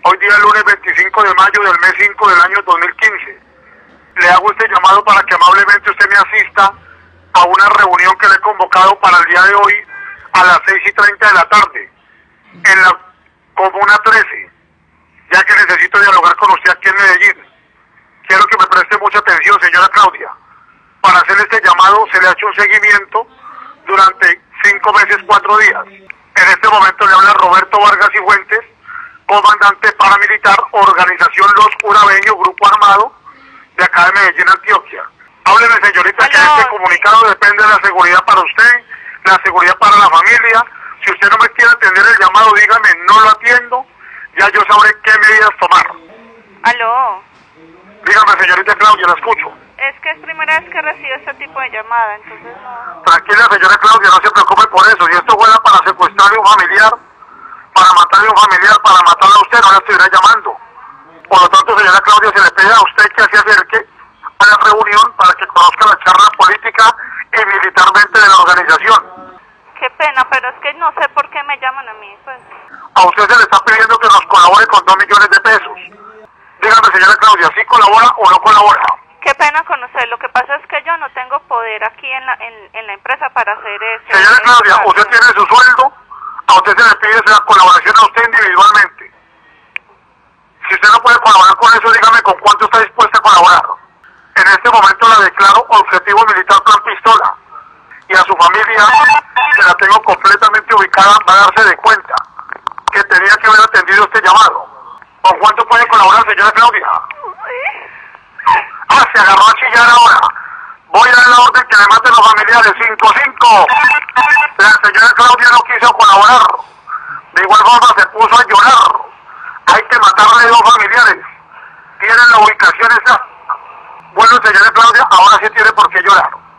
Hoy día lunes 25 de mayo del mes 5 del año 2015. Le hago este llamado para que amablemente usted me asista a una reunión que le he convocado para el día de hoy a las 6:30 de la tarde en la Comuna 13, ya que necesito dialogar con usted aquí en Medellín. Quiero que me preste mucha atención, señora Claudia. Para hacer este llamado se le ha hecho un seguimiento durante 5 meses, 4 días. En este momento le habla Roberto Vargas y Fuentes, comandante paramilitar, Organización Los Urabeños, Grupo Armado, de acá de Medellín, Antioquia. Hábleme, señorita, que este comunicado depende de la seguridad para usted, la seguridad para la familia. Si usted no me quiere atender el llamado, dígame, no lo atiendo, ya yo sabré qué medidas tomar. Aló. Dígame, señorita Claudia, la escucho. Es que es primera vez que recibo este tipo de llamada, entonces no... Tranquila, señora Claudia, no se preocupe por eso. Si esto fuera para secuestrarle a un familiar, para matarle a un familiar, para matarle a usted, no le estuviera llamando. Por lo tanto, señora Claudia, se le pide a usted que se acerque a la reunión para que conozca la charla política y militarmente de la organización. Qué pena, pero es que no sé por qué me llaman a mí, pues. A usted se le está pidiendo que nos colabore con 2 millones de pesos. Dígame, señora Claudia, ¿sí colabora o no colabora? Qué pena con usted, lo que pasa es que yo no tengo poder aquí en la empresa para hacer eso. Señora Claudia, usted tiene su sueldo, a usted se le pide esa colaboración a usted individualmente. Si usted no puede colaborar con eso, dígame con cuánto está dispuesta a colaborar. En este momento la declaro objetivo militar plan pistola. Y a su familia, que la tengo completamente ubicada, va a darse de cuenta que tenía que haber atendido este llamado. ¿Con cuánto puede colaborar, señora Claudia? Ah, se agarró a chillar ahora. Voy a dar la orden que le maten los familiares. 5-5. La señora Claudia no quiso colaborar. De igual forma se puso a llorar. Hay que matarle 2 familiares. Tienen la ubicación exacta. Bueno, señora Claudia, ahora sí tiene por qué llorar.